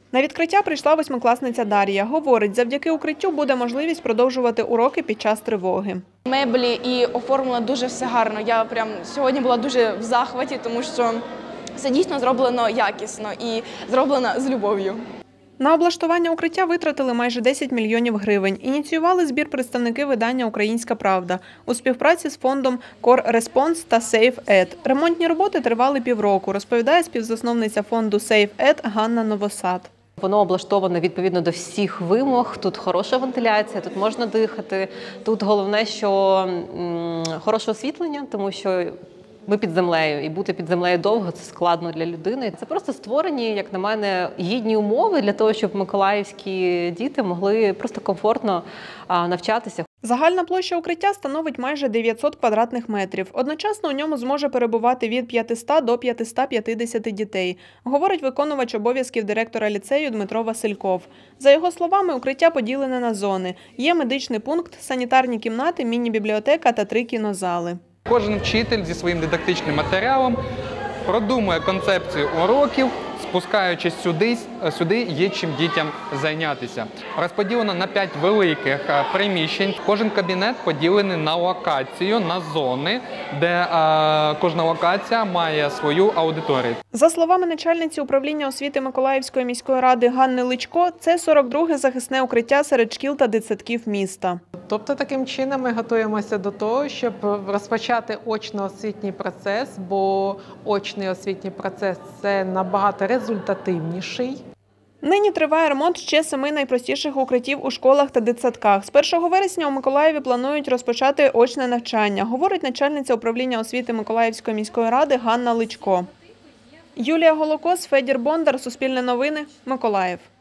На відкриття прийшла восьмикласниця Дар'я. Говорить, завдяки укриттю буде можливість продовжувати уроки під час тривоги. Меблі і оформлено дуже все гарно. Я сьогодні була дуже в захваті, тому що все дійсно зроблено якісно і зроблено з любов'ю. На облаштування укриття витратили майже 10 мільйонів гривень. Ініціювали збір представники видання «Українська правда» у співпраці з фондом «Корреспонс» та «SafeEd». Ремонтні роботи тривали півроку, розповідає співзасновниця фонду «SafeEd» Ганна Новосад. Воно облаштоване відповідно до всіх вимог, тут хороша вентиляція, тут можна дихати. Тут головне, що хороше освітлення, тому що ми під землею, і бути під землею довго – це складно для людини. Це просто створені, як на мене, гідні умови для того, щоб миколаївські діти могли просто комфортно навчатися. Загальна площа укриття становить майже 900 квадратних метрів. Одночасно у ньому зможе перебувати від 500 до 550 дітей, говорить виконувач обов'язків директора ліцею Дмитро Васильков. За його словами, укриття поділене на зони. Є медичний пункт, санітарні кімнати, міні-бібліотека та 3 кінозали. Кожен вчитель зі своїм дидактичним матеріалом продумує концепцію уроків, спускаючись сюди є чим дітям зайнятися. Розподілено на 5 великих приміщень. Кожен кабінет поділений на локацію, на зони, де кожна локація має свою аудиторію. За словами начальниці управління освіти Миколаївської міської ради Ганни Личко, це 42-ге захисне укриття серед шкіл та дитсадків міста. Тобто таким чином ми готуємося до того, щоб розпочати очно-освітній процес, бо очний освітній процес – це набагато результативніший. Нині триває ремонт ще 7 найпростіших укриттів у школах та дитсадках. З 1 вересня у Миколаєві планують розпочати очне навчання, говорить начальниця управління освіти Миколаївської міської ради Ганна Личко. Юлія Голокос, Федір Бондар, Суспільне новини, Миколаїв.